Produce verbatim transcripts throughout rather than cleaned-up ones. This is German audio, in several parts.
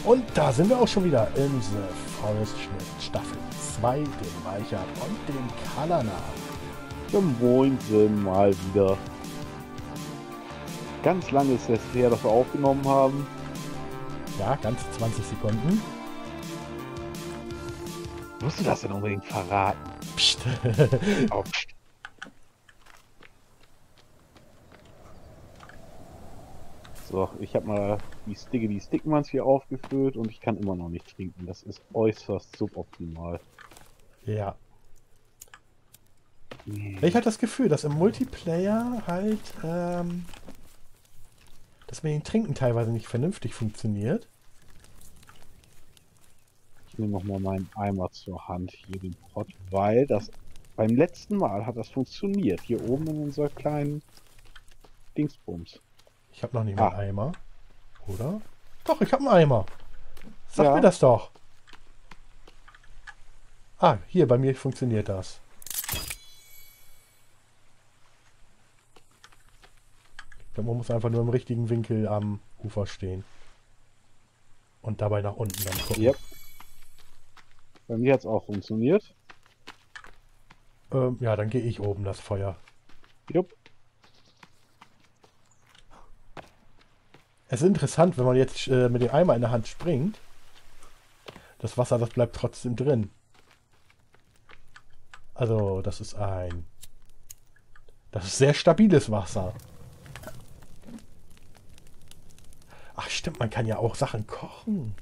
Und da sind wir auch schon wieder in The Forest Schnitt Staffel zwei, dem Weicher und dem Kalana. Ja, moin, sind mal wieder. Ganz lange ist es her, dass wir aufgenommen haben. Ja, ganze zwanzig Sekunden. Musst du das denn unbedingt verraten? Psst. Oh, pst. So, ich habe mal die Sticke, die Stickmans hier aufgefüllt und ich kann immer noch nicht trinken. Das ist äußerst suboptimal. Ja. Nee. Ich hatte das Gefühl, dass im Multiplayer halt, ähm, dass mit dem Trinken teilweise nicht vernünftig funktioniert. Ich nehme noch mal meinen Eimer zur Hand, hier den Pott, weil das beim letzten Mal hat das funktioniert. Hier oben in unserer kleinen Dingsbums. Ich habe noch nicht mal Ah. einen Eimer. Oder? Doch, ich habe einen Eimer. Sag Ja. mir das doch. Ah, hier, bei mir funktioniert das. Man muss einfach nur im richtigen Winkel am Ufer stehen. Und dabei nach unten dann gucken. Yep. Bei mir hat es auch funktioniert. Ähm, ja, dann gehe ich oben das Feuer. Jupp. Es ist interessant, wenn man jetzt äh, mit dem Eimer in der Hand springt. Das Wasser, das bleibt trotzdem drin. Also, das ist ein... Das ist sehr stabiles Wasser. Ach stimmt, man kann ja auch Sachen kochen.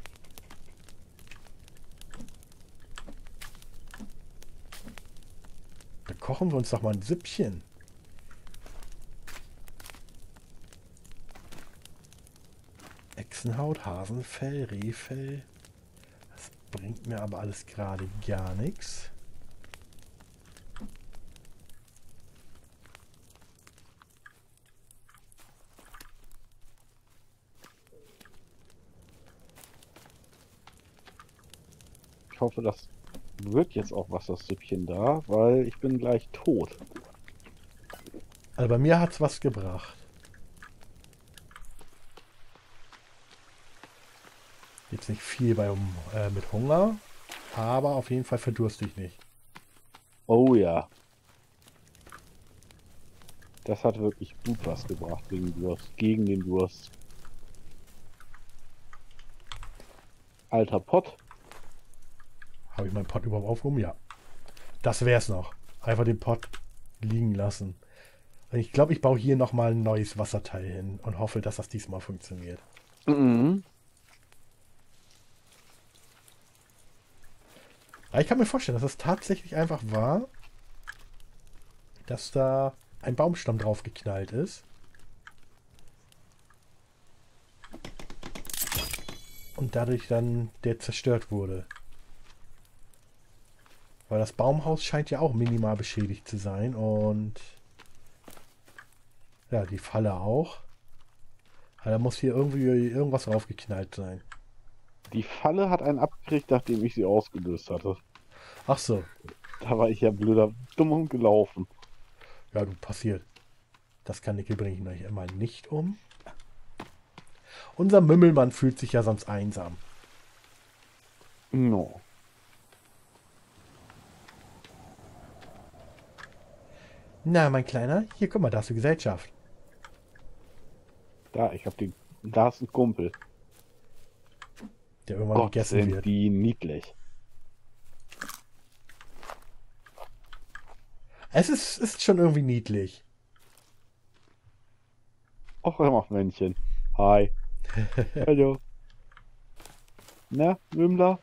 Dann kochen wir uns doch mal ein Süppchen. Echsenhaut, Hasenfell, Rehfell. Das bringt mir aber alles gerade gar nichts. Ich hoffe, das wird jetzt auch was, das Süppchen da, weil ich bin gleich tot. Also bei mir hat es was gebracht. Jetzt nicht viel bei, um, äh, mit Hunger, aber auf jeden Fall verdurste ich nicht. Oh ja. Das hat wirklich gut was gebracht gegen Durst, gegen den Durst. Alter Pott. Habe ich meinen Pott überhaupt aufgehoben? Ja. Das wär's noch. Einfach den Pott liegen lassen. Ich glaube, ich baue hier nochmal ein neues Wasserteil hin und hoffe, dass das diesmal funktioniert. Mhm. Aber ich kann mir vorstellen, dass es tatsächlich einfach war, dass da ein Baumstamm drauf geknallt ist. Und dadurch dann der zerstört wurde. Weil das Baumhaus scheint ja auch minimal beschädigt zu sein. Und ja, die Falle auch. Aber da muss hier irgendwie irgendwas draufgeknallt sein. Die Falle hat einen abgekriegt, nachdem ich sie ausgelöst hatte. Ach so. Da war ich ja blöder, dumm und gelaufen. Ja, du, passiert. Das Kanickel bringe ich euch immer nicht um. Unser Mümmelmann fühlt sich ja sonst einsam. No. Na, mein Kleiner, hier, guck mal, da hast du Gesellschaft. Da, ich hab den. Da ist ein Kumpel. Der irgendwann Gott, gegessen sind wird. die niedlich. Es ist, ist schon irgendwie niedlich. Och, hör mal, Männchen. Hi. Hallo. Na, Wimmler?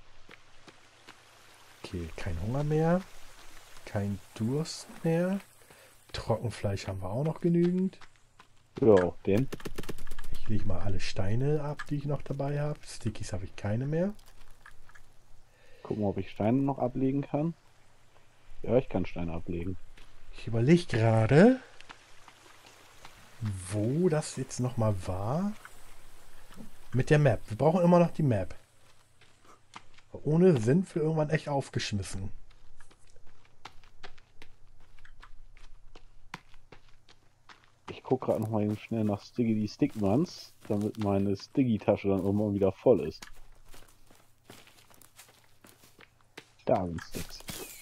Okay, kein Hunger mehr. Kein Durst mehr. Trockenfleisch haben wir auch noch genügend. Ja, den. Ich lege mal alle Steine ab, die ich noch dabei habe. Stickies habe ich keine mehr. Gucken, ob ich Steine noch ablegen kann. Ja, ich kann Steine ablegen. Ich überlege gerade, wo das jetzt nochmal war. Mit der Map. Wir brauchen immer noch die Map. Ohne sind wir irgendwann echt aufgeschmissen. Ich gucke gerade noch mal eben schnell nach Stiggity Stickmans. damit meine Stiggy-Tasche dann irgendwann wieder voll ist. Da sind Sticks.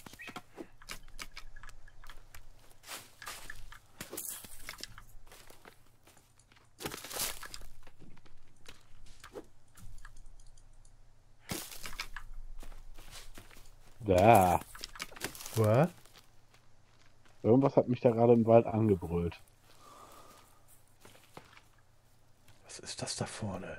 Da. Was? Irgendwas hat mich da gerade im Wald angebrüllt. Was ist das da vorne?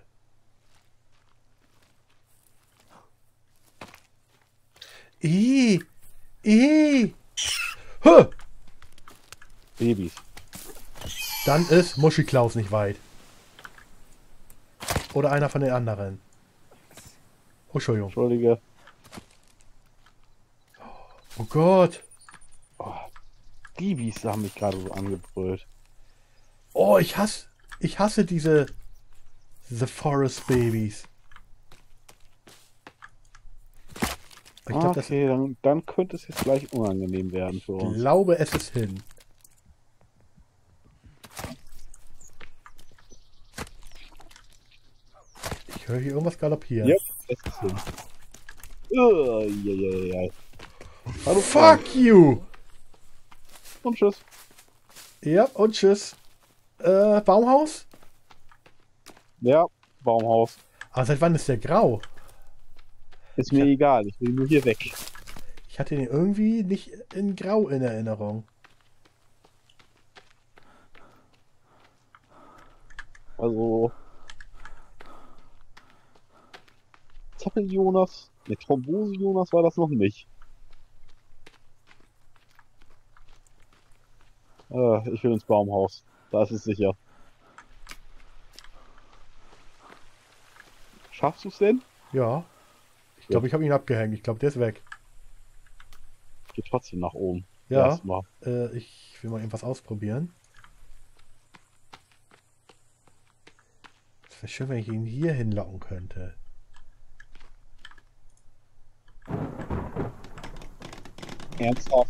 Ih! Ih! Huh! Babys. Dann ist Muschi-Klaus nicht weit. Oder einer von den anderen. Oh, Entschuldigung. Entschuldige. Oh Gott. Oh, Babys haben mich gerade so angebrüllt. Oh, ich hasse, ich hasse diese The Forest Babies. Ich glaub, das, Okay, dann, dann könnte es jetzt gleich unangenehm werden für ich uns. glaube, es ist hin. Ich höre hier irgendwas galoppieren. Ja, es ist hin. Uh, ja, ja, ja, ja. Hallo, Fuck you! und tschüss. Ja, und tschüss. Äh, Baumhaus? Ja, Baumhaus. Aber seit wann ist der grau? Ist mir egal, ich will nur hier weg. Ich hatte den irgendwie nicht in grau in Erinnerung. Also. Zappel-Jonas. Ne, Thrombose-Jonas war das noch nicht. Äh, ich will ins Baumhaus. Da ist es sicher. Schaffst du es denn? Ja. Ich glaube, ich habe ihn abgehängt. Ich glaube, der ist weg. Ich gehe trotzdem nach oben. Ja. Erstmal. Äh, ich will mal irgendwas ausprobieren. Es wäre schön, wenn ich ihn hier hinlocken könnte. Ernsthaft.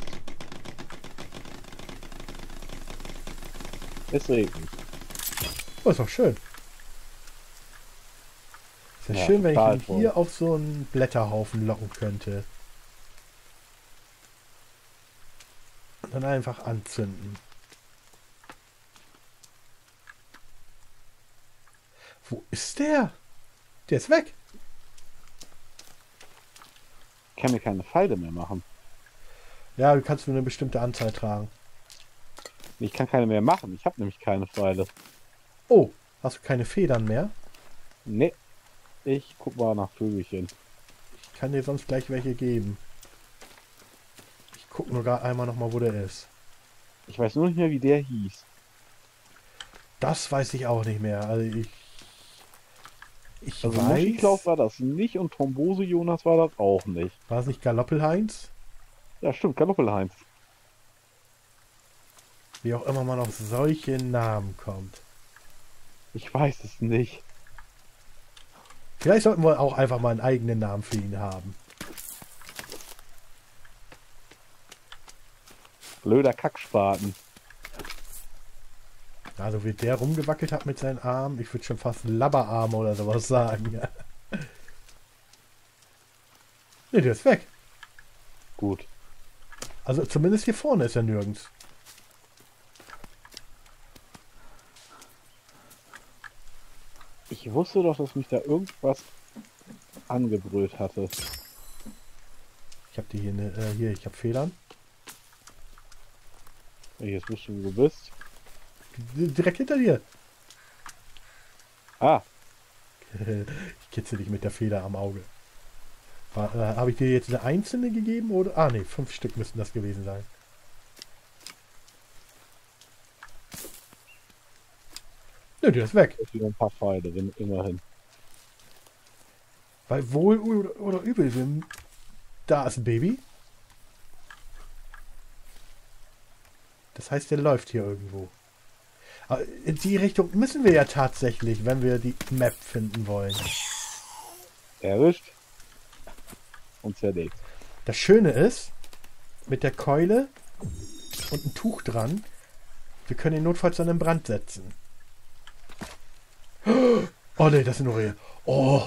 Es regnet. Oh, ist doch schön. Es wäre Ja, schön, wenn ich total ihn toll. hier auf so einen Blätterhaufen locken könnte. Und dann einfach anzünden. Wo ist der? Der ist weg. Ich kann mir keine Pfeile mehr machen. Ja, du kannst nur eine bestimmte Anzahl tragen. Ich kann keine mehr machen. Ich habe nämlich keine Pfeile. Oh, hast du keine Federn mehr? Ne. Ich guck mal nach Vögelchen. Ich kann dir sonst gleich welche geben. Ich gucke nur gerade einmal nochmal, wo der ist. Ich weiß nur nicht mehr, wie der hieß. Das weiß ich auch nicht mehr. Also ich... Ich Also weiß... Muschi-Klaus war das nicht und Thrombose-Jonas war das auch nicht. War es nicht Galoppelheinz? Ja, stimmt, Galoppelheinz. Wie auch immer man auf solche Namen kommt. Ich weiß es nicht. Vielleicht sollten wir auch einfach mal einen eigenen Namen für ihn haben. Blöder Kackspaten. Also wie der rumgewackelt hat mit seinen Armen, ich würde schon fast Labberarm oder sowas sagen. Ne, der ist weg. Gut. Also zumindest hier vorne ist er nirgends. Ich wusste doch, dass mich da irgendwas angebrüllt hatte. Ich habe die hier, ne, äh, hier, ich habe Federn. Jetzt wusste du, wo du bist. D- Direkt hinter dir. Ah, Ich kitzel dich mit der Feder am Auge. War, äh, habe ich dir jetzt eine einzelne gegeben oder? Ah ne, fünf Stück müssten das gewesen sein. Nö, der ist weg. da ist wieder ein paar Pfeile drin, immerhin. Weil wohl oder, oder übel, wir, da ist ein Baby. Das heißt, der läuft hier irgendwo. Aber in die Richtung müssen wir ja tatsächlich, wenn wir die Map finden wollen. Erwischt. Und zerlegt. Das Schöne ist, mit der Keule und ein Tuch dran, wir können ihn notfalls dann in Brand setzen. Oh ne, das sind nur Rehe. Oh.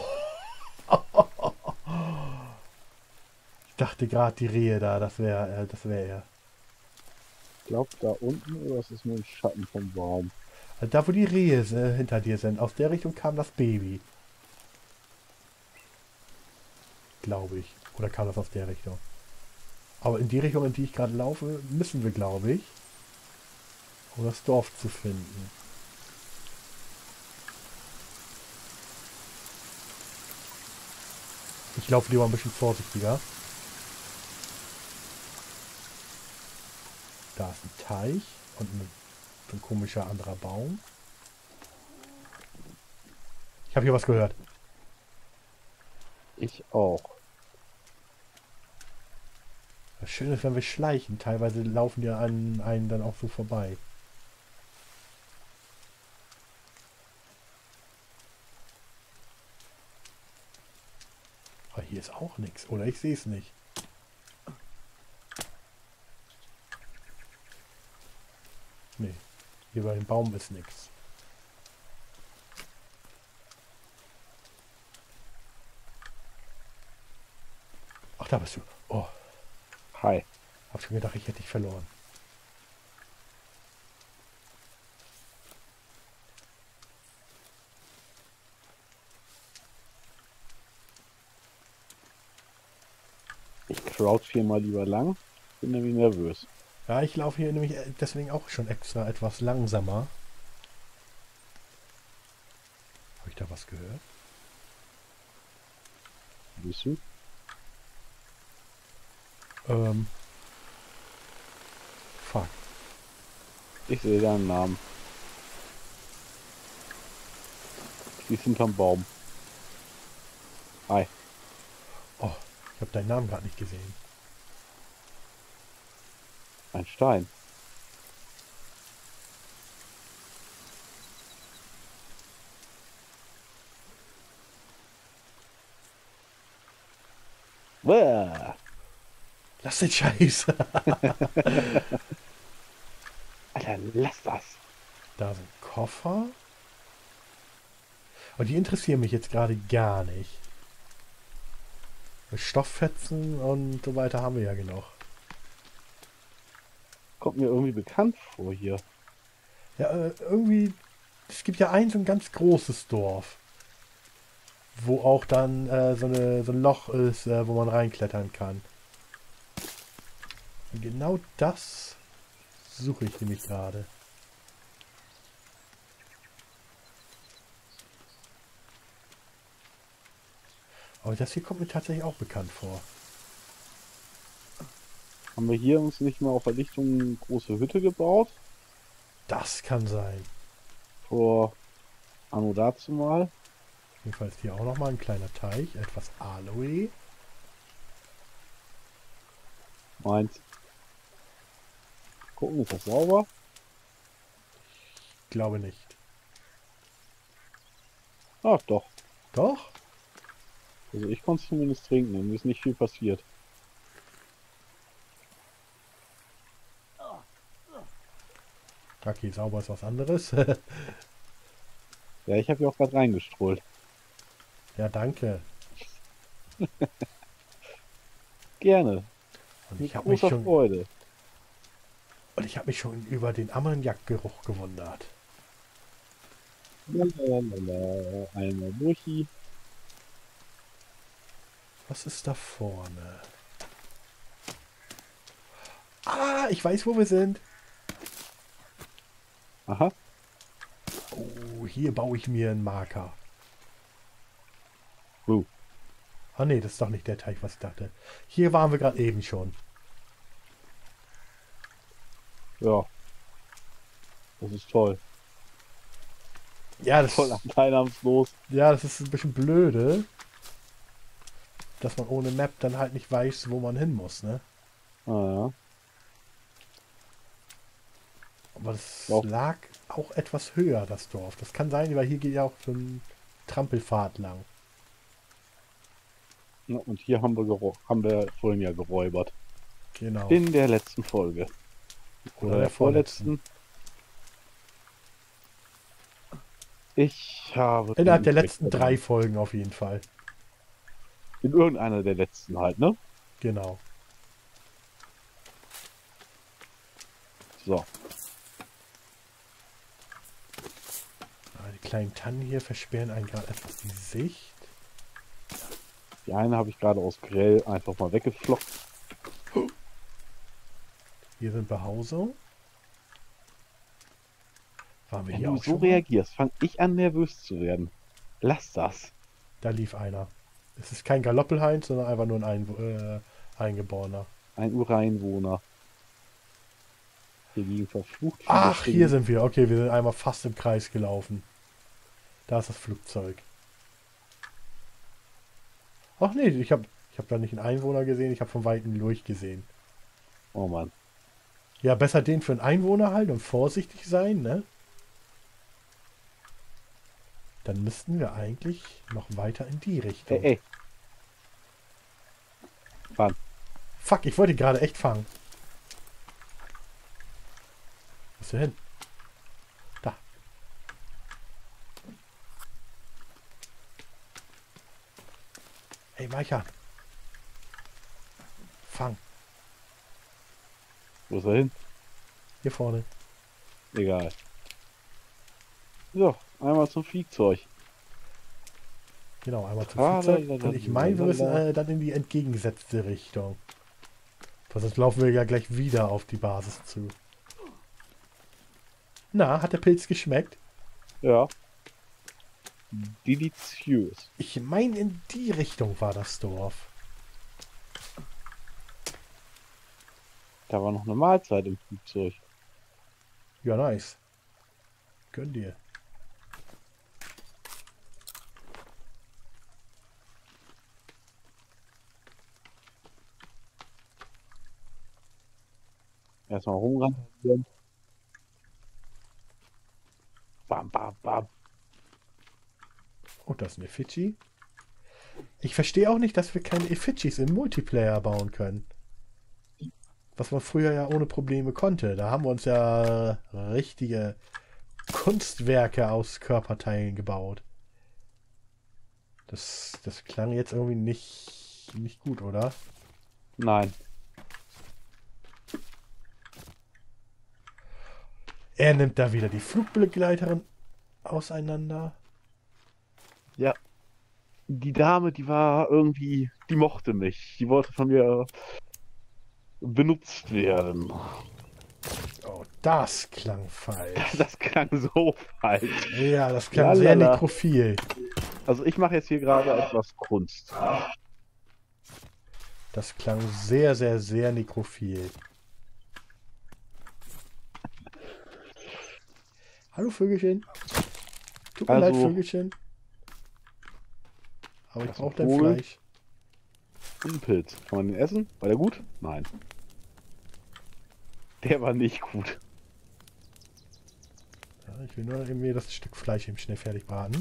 Ich dachte gerade die Rehe da, das wäre äh, das wäre er. Ich glaube da unten, oder ist es nur ein Schatten vom Baum? Also da, wo die Rehe äh, hinter dir sind, aus der Richtung kam das Baby. Glaube ich. Oder kam das aus der Richtung? Aber in die Richtung, in die ich gerade laufe, müssen wir, glaube ich, um das Dorf zu finden. Ich laufe lieber ein bisschen vorsichtiger. Da ist ein Teich und ein, ein komischer anderer Baum. Ich habe hier was gehört. Ich auch. Das Schöne ist, wenn wir schleichen. Teilweise laufen die an einen dann auch so vorbei. Aber hier ist auch nichts. Oder ich sehe es nicht. Nee. Hier bei dem Baum ist nichts. Ach, da bist du. Oh, Hi. hab schon gedacht, ich hätte dich verloren. Ich crouch hier mal lieber lang. Bin nämlich nervös. Ja, ich laufe hier nämlich deswegen auch schon extra etwas langsamer. Habe ich da was gehört? Bist du? Ähm. Fuck. Ich sehe deinen Namen. Die ist hinterm Baum. Hi. Oh, ich habe deinen Namen gerade nicht gesehen. Ein Stein. Bäh. Lass den Scheiß. Alter, lass das. Da sind Koffer. Und die interessieren mich jetzt gerade gar nicht. Stofffetzen und so weiter haben wir ja genug. Kommt mir irgendwie bekannt vor hier. Ja, äh, irgendwie, es gibt ja ein so ein ganz großes Dorf, wo auch dann äh, so, eine, so ein Loch ist, äh, wo man reinklettern kann. Und genau das suche ich nämlich gerade. Aber das hier kommt mir tatsächlich auch bekannt vor. Haben wir hier uns nicht mal auf der Lichtung eine große Hütte gebaut? Das kann sein. Vor Anno dazu mal. Jedenfalls hier auch nochmal ein kleiner Teich, etwas Aloe. Meins. Gucken, ist das sauber? Glaube nicht. Ach doch. Doch? Also ich konnte es zumindest trinken, mir ist nicht viel passiert. Okay, sauber ist was anderes. Ja, ich habe ja auch gerade reingestrollt. Ja, danke. Gerne. Und Mit ich habe mich großer schon Freude. und ich habe mich schon über den Ammoniakgeruch gewundert. Lalalala. Einmal Burchi. Was ist da vorne? Ah, ich weiß, wo wir sind. Aha. Oh, hier baue ich mir einen Marker. Uh. Ah nee, das ist doch nicht der Teich, was ich dachte. Hier waren wir gerade eben schon. Ja. Das ist toll. Ja, das, Voll teilnahmslos. ja, das ist ein bisschen blöde, dass man ohne Map dann halt nicht weiß, wo man hin muss, ne? Ah, ja. Aber das Ja. lag auch etwas höher, das Dorf. Das kann sein, weil hier geht ja auch so ein Trampelpfad lang. Ja, und hier haben wir, gero- haben wir vorhin ja geräubert. Genau. In der letzten Folge. Oder, der der vorletzten. Ich habe... Innerhalb der den letzten Inspektor drei drin. Folgen auf jeden Fall. In irgendeiner der letzten halt, ne? Genau. So. Ah, die kleinen Tannen hier versperren einen gerade etwas die Sicht. Die eine habe ich gerade aus Grell einfach mal weggeflockt. Hier sind Behausung. Waren wir Wenn hier du auch so schon mal? reagierst, fange ich an nervös zu werden. Lass das. Da lief einer. Es ist kein Galoppelheinz, sondern einfach nur ein Einwo äh, Eingeborener. Ein Ureinwohner. Hier liegen verflucht viele Ach, hier Schinken. sind wir. Okay, wir sind einmal fast im Kreis gelaufen. Da ist das Flugzeug. Ach nee, ich habe ich hab da nicht einen Einwohner gesehen, ich habe von Weitem durchgesehen. Oh Mann. Ja, besser den für einen Einwohner halt und vorsichtig sein, ne? Dann müssten wir eigentlich noch weiter in die Richtung. Ey, ey. Wann? Fuck, ich wollte ihn gerade echt fangen. Wo ist der hin? Da. Hey, Meicher. Fang. Wo ist er hin? Hier vorne. Egal. So, einmal zum Fliegzeug. Genau, einmal zum Ah, Flugzeug. la, la, la, Und ich la, meine, wir la, müssen la. äh, dann in die entgegengesetzte Richtung. Sonst laufen wir ja gleich wieder auf die Basis zu. Na, hat der Pilz geschmeckt? Ja. Deliziös. Ich meine, in die Richtung war das Dorf. Da war noch eine Mahlzeit im Flugzeug. Ja, nice. Gönn dir. Erstmal rumrennen. Bam, bam, bam. Oh, das ist eine Effigie. Ich verstehe auch nicht, dass wir keine Effigies im Multiplayer bauen können. Was man früher ja ohne Probleme konnte. Da haben wir uns ja richtige Kunstwerke aus Körperteilen gebaut. Das, das klang jetzt irgendwie nicht, nicht gut, oder? Nein. Er nimmt da wieder die Flugbegleiterin auseinander. Ja. Die Dame, die war irgendwie, die mochte mich. Die wollte von mir benutzt werden. Oh, das klang falsch. Das klang so falsch. Ja, das klang Lalala. sehr nekrophil. Also ich mache jetzt hier gerade etwas Kunst. Das klang sehr, sehr, sehr nekrophil. Hallo Vögelchen. Tut mir Also- leid, Vögelchen. Aber ich Das ist brauche ein dein Vogel. Fleisch. Und ein Pilz. Kann man den essen? War der gut? Nein. Der war nicht gut. Ja, ich will nur irgendwie das Stück Fleisch eben schnell fertig braten.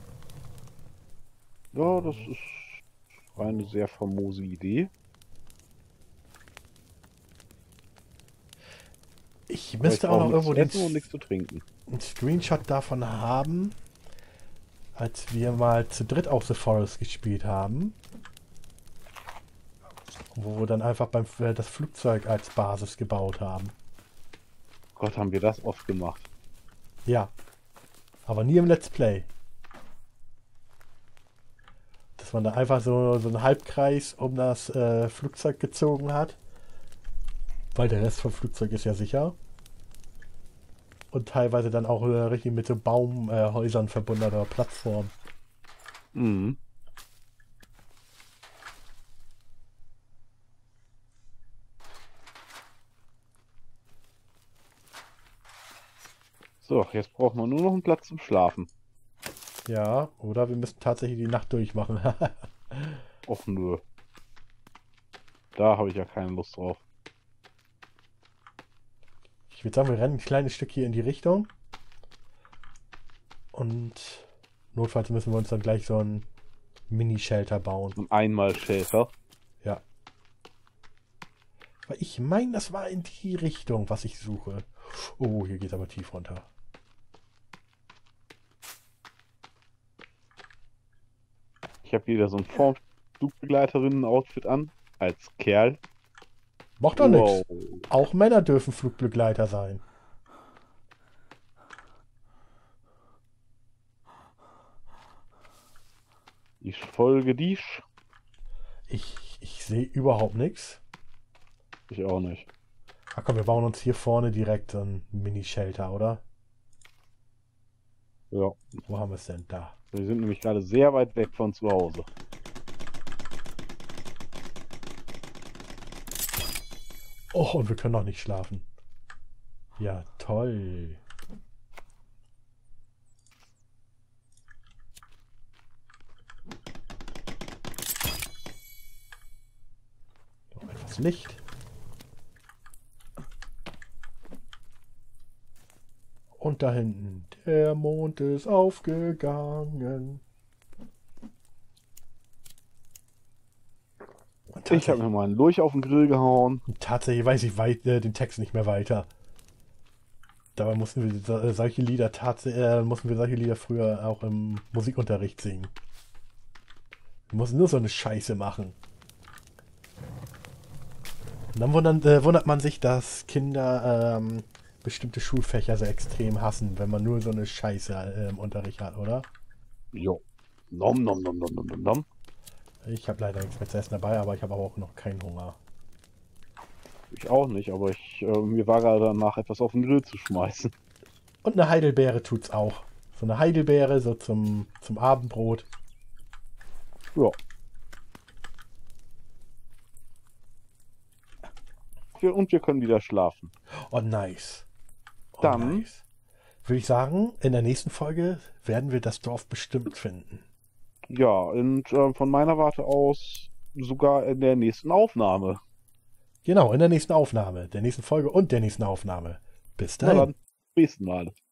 Ja, das ist eine sehr famose Idee. Ich Aber müsste ich auch brauche noch nichts irgendwo zu den essen und nichts zu trinken. einen Screenshot davon haben, als wir mal zu dritt auch The Forest gespielt haben. Wo wir dann einfach beim äh, das Flugzeug als Basis gebaut haben. Gott, haben wir das oft gemacht. Ja. Aber nie im Let's Play. Dass man da einfach so, so einen Halbkreis um das äh, Flugzeug gezogen hat. Weil der Rest vom Flugzeug ist ja sicher. Und teilweise dann auch äh, richtig mit so Baumhäusern äh, Häusern verbundener Plattform. Mhm. So, jetzt brauchen wir nur noch einen Platz zum Schlafen. Ja, oder wir müssen tatsächlich die Nacht durchmachen. Och nö. Da habe ich ja keine Lust drauf. Ich würde sagen, wir rennen ein kleines Stück hier in die Richtung. Und notfalls müssen wir uns dann gleich so ein Mini-Shelter bauen. Und einmal Shelter. Ja. Weil ich meine, das war in die Richtung, was ich suche. Oh, hier geht aber tief runter. Ich habe wieder so ein Form-Flugbegleiterinnen-Outfit an. Als Kerl. Macht doch Wow. nichts. Auch Männer dürfen Flugbegleiter sein. Ich folge dich. Ich, ich sehe überhaupt nichts. Ich auch nicht. Ach komm, wir bauen uns hier vorne direkt so ein Mini-Shelter, oder? Ja. Wo haben wir es denn? Da. Wir sind nämlich gerade sehr weit weg von zu Hause. Oh, und wir können noch nicht schlafen. Ja, toll. Noch etwas Licht. Und da hinten, der Mond ist aufgegangen. Und Ich habe mir mal einen Lurch auf den Grill gehauen. tatsächlich weiß ich weit, äh, den Text nicht mehr weiter. Dabei mussten wir so, äh, solche Lieder tatsächlich, äh, mussten wir solche Lieder früher auch im Musikunterricht singen. Wir mussten nur so eine Scheiße machen. Und dann wundern, äh, wundert man sich, dass Kinder ähm, bestimmte Schulfächer so extrem hassen, wenn man nur so eine Scheiße äh, im Unterricht hat, oder? Jo. Nom nom nom nom nom nom nom. Ich habe leider nichts mehr zu essen dabei, aber ich habe auch noch keinen Hunger. Ich auch nicht, aber ich, äh, mir war gerade danach etwas auf den Grill zu schmeißen. Und eine Heidelbeere tut's auch. So eine Heidelbeere, so zum, zum Abendbrot. Ja. Wir, und wir können wieder schlafen. Oh, nice. Oh, Dann- nice. Würde ich sagen, in der nächsten Folge werden wir das Dorf bestimmt finden. Ja, und äh, von meiner Warte aus sogar in der nächsten Aufnahme. Genau, in der nächsten Aufnahme, der nächsten Folge und der nächsten Aufnahme. Bis Na dahin. dann, bis nächsten Mal.